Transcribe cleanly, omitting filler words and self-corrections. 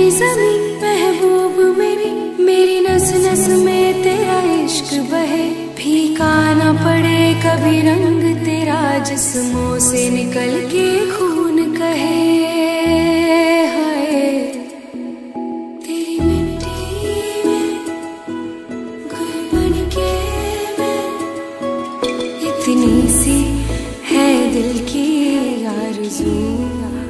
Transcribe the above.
मेरी ज़मीं महबूब मेरी, मेरी नस नस में तेरा इश्क बहे। फीका ना पड़े कभी रंग तेरा, जिस्मों से निकल के खून कहे। हाय तेरी मिट्टी में गुल बन के मैं, इतनी सी है दिल की आरज़ू।